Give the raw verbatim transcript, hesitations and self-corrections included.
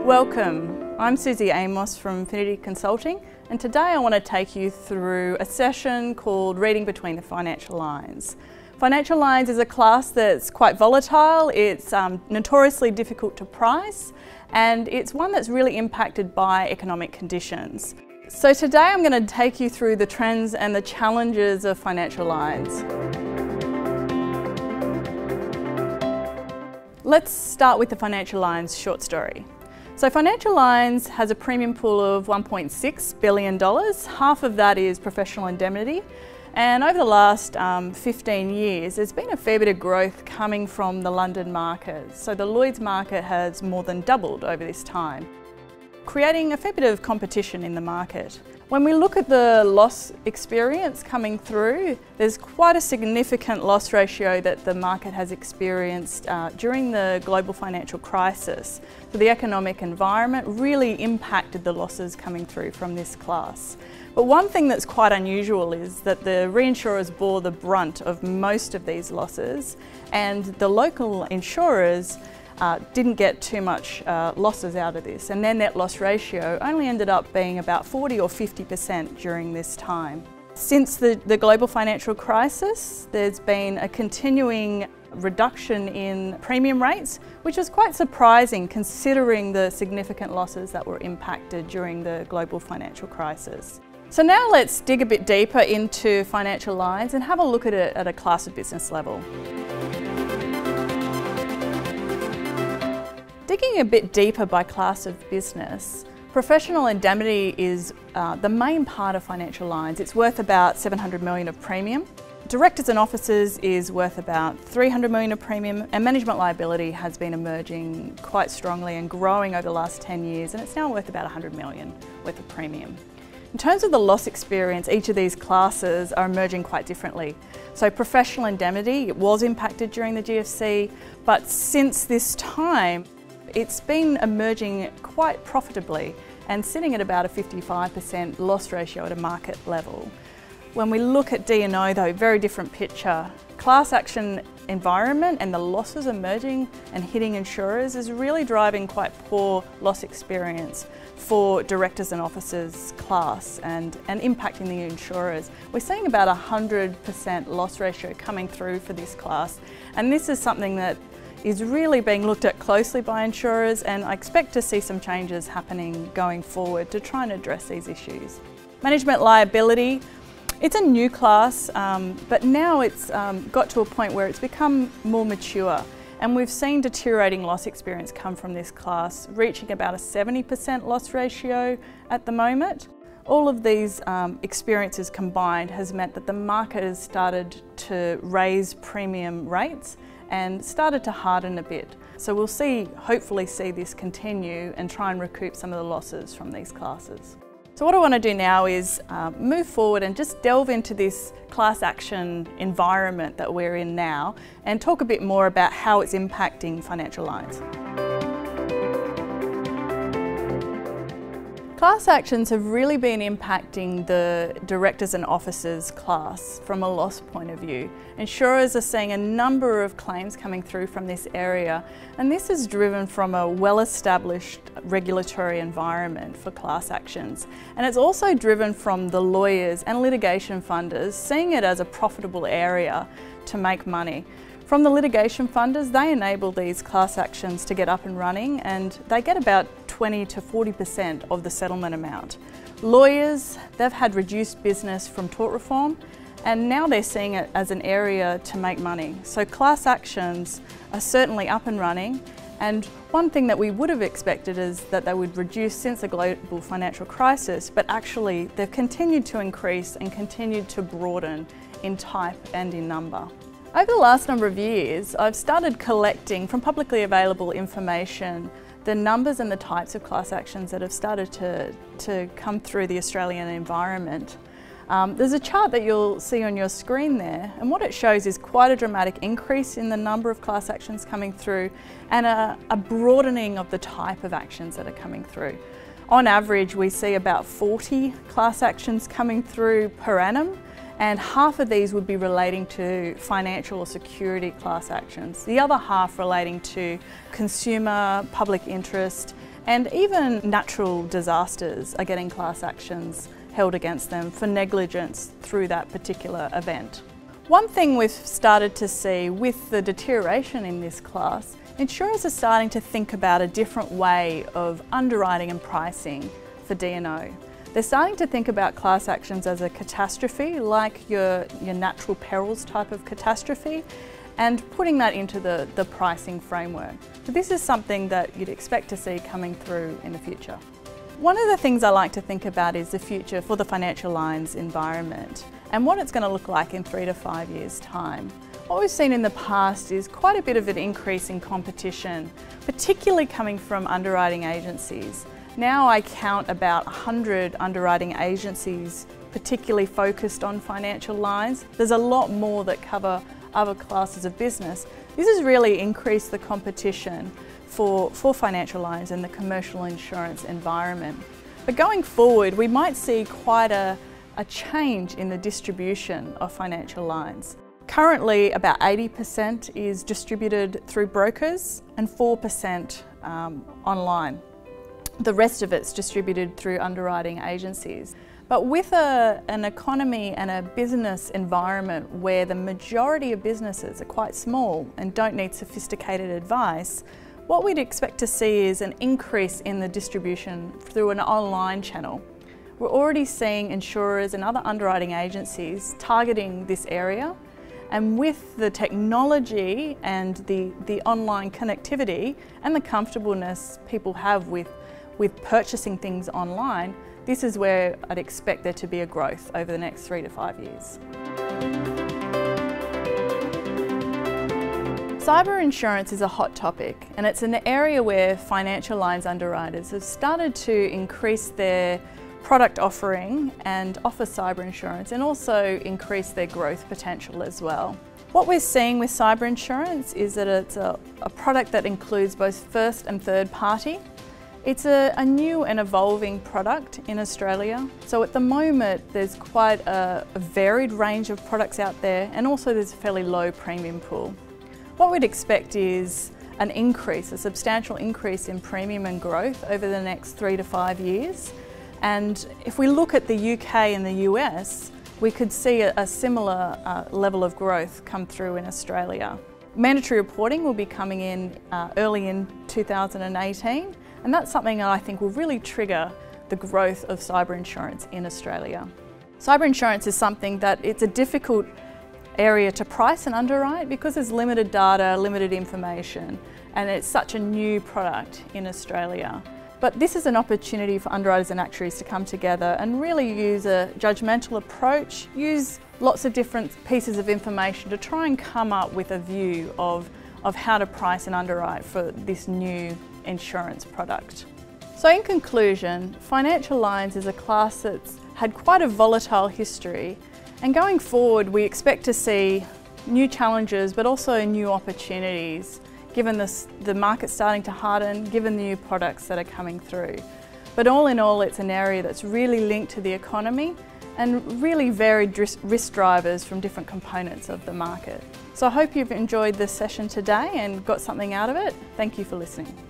Welcome, I'm Susie Amos from Finity Consulting, and today I want to take you through a session called Reading Between the Financial Lines. Financial lines is a class that's quite volatile, it's um, notoriously difficult to price, and it's one that's really impacted by economic conditions. So today I'm going to take you through the trends and the challenges of financial lines. Let's start with the financial lines short story. So financial lines has a premium pool of one point six billion dollars. Half of that is professional indemnity. And over the last um, fifteen years, there's been a fair bit of growth coming from the London market. So the Lloyd's market has more than doubled over this time, creating a fair bit of competition in the market. When we look at the loss experience coming through, there's quite a significant loss ratio that the market has experienced uh, during the global financial crisis. So the economic environment really impacted the losses coming through from this class. But one thing that's quite unusual is that the reinsurers bore the brunt of most of these losses, and the local insurers Uh, didn't get too much uh, losses out of this, and their net loss ratio only ended up being about forty or fifty percent during this time. Since the, the global financial crisis, there's been a continuing reduction in premium rates, which is quite surprising considering the significant losses that were impacted during the global financial crisis. So now let's dig a bit deeper into financial lines and have a look at it at a class of business level. Digging a bit deeper by class of business, professional indemnity is uh, the main part of financial lines. It's worth about seven hundred million dollars of premium. Directors and officers is worth about three hundred million dollars of premium, and management liability has been emerging quite strongly and growing over the last ten years, and it's now worth about one hundred million dollars worth of premium. In terms of the loss experience, each of these classes are emerging quite differently. So professional indemnity, it was impacted during the G F C, but since this time, it's been emerging quite profitably and sitting at about a fifty-five percent loss ratio at a market level. When we look at D and O though, very different picture. Class action environment and the losses emerging and hitting insurers is really driving quite poor loss experience for directors and officers class and, and impacting the insurers. We're seeing about a one hundred percent loss ratio coming through for this class, and this is something that is really being looked at closely by insurers, and I expect to see some changes happening going forward to try and address these issues. Management liability, it's a new class, um, but now it's um, got to a point where it's become more mature, and we've seen deteriorating loss experience come from this class, reaching about a seventy percent loss ratio at the moment. All of these um, experiences combined has meant that the market has started to raise premium rates and started to harden a bit. So we'll see, hopefully see this continue and try and recoup some of the losses from these classes. So what I want to do now is uh, move forward and just delve into this class action environment that we're in now and talk a bit more about how it's impacting financial lines. Class actions have really been impacting the directors and officers class from a loss point of view. Insurers are seeing a number of claims coming through from this area, and this is driven from a well-established regulatory environment for class actions. And it's also driven from the lawyers and litigation funders seeing it as a profitable area to make money. From the litigation funders, they enable these class actions to get up and running, and they get about twenty to forty percent of the settlement amount. Lawyers, they've had reduced business from tort reform, and now they're seeing it as an area to make money. So class actions are certainly up and running, and one thing that we would have expected is that they would reduce since the global financial crisis, but actually they've continued to increase and continued to broaden in type and in number. Over the last number of years, I've started collecting from publicly available information the numbers and the types of class actions that have started to, to come through the Australian environment. Um, there's a chart that you'll see on your screen there, and what it shows is quite a dramatic increase in the number of class actions coming through and a, a broadening of the type of actions that are coming through. On average, we see about forty class actions coming through per annum, and half of these would be relating to financial or security class actions. The other half relating to consumer, public interest, And even natural disasters are getting class actions held against them for negligence through that particular event. One thing we've started to see with the deterioration in this class, insurers are starting to think about a different way of underwriting and pricing for D and O. They're starting to think about class actions as a catastrophe, like your, your natural perils type of catastrophe, and putting that into the, the pricing framework. So this is something that you'd expect to see coming through in the future. One of the things I like to think about is the future for the financial lines environment and what it's going to look like in three to five years' time. What we've seen in the past is quite a bit of an increase in competition, particularly coming from underwriting agencies. Now I count about one hundred underwriting agencies particularly focused on financial lines. There's a lot more that cover other classes of business. This has really increased the competition for, for financial lines in the commercial insurance environment. But going forward, we might see quite a, a change in the distribution of financial lines. Currently, about eighty percent is distributed through brokers and four percent um, online. The rest of it's distributed through underwriting agencies. But with a, an economy and a business environment where the majority of businesses are quite small and don't need sophisticated advice, what we'd expect to see is an increase in the distribution through an online channel. We're already seeing insurers and other underwriting agencies targeting this area, and with the technology and the, the online connectivity and the comfortableness people have with, with purchasing things online, this is where I'd expect there to be a growth over the next three to five years. Cyber insurance is a hot topic, and it's an area where financial lines underwriters have started to increase their product offering and offer cyber insurance, and also increase their growth potential as well. What we're seeing with cyber insurance is that it's a, a product that includes both first and third party. It's a, a new and evolving product in Australia. So at the moment there's quite a, a varied range of products out there, and also there's a fairly low premium pool. What we'd expect is an increase, a substantial increase in premium and growth over the next three to five years. And if we look at the U K and the U S, we could see a, a similar uh, level of growth come through in Australia. Mandatory reporting will be coming in uh, early in two thousand eighteen, and that's something that I think will really trigger the growth of cyber insurance in Australia. Cyber insurance is something that it's a difficult area to price and underwrite because there's limited data, limited information, and it's such a new product in Australia. But this is an opportunity for underwriters and actuaries to come together and really use a judgmental approach, use lots of different pieces of information to try and come up with a view of, of how to price and underwrite for this new insurance product. So in conclusion, financial lines is a class that's had quite a volatile history, and going forward we expect to see new challenges but also new opportunities, given this, the market starting to harden, given the new products that are coming through. But all in all, it's an area that's really linked to the economy and really varied risk drivers from different components of the market. So I hope you've enjoyed this session today and got something out of it. Thank you for listening.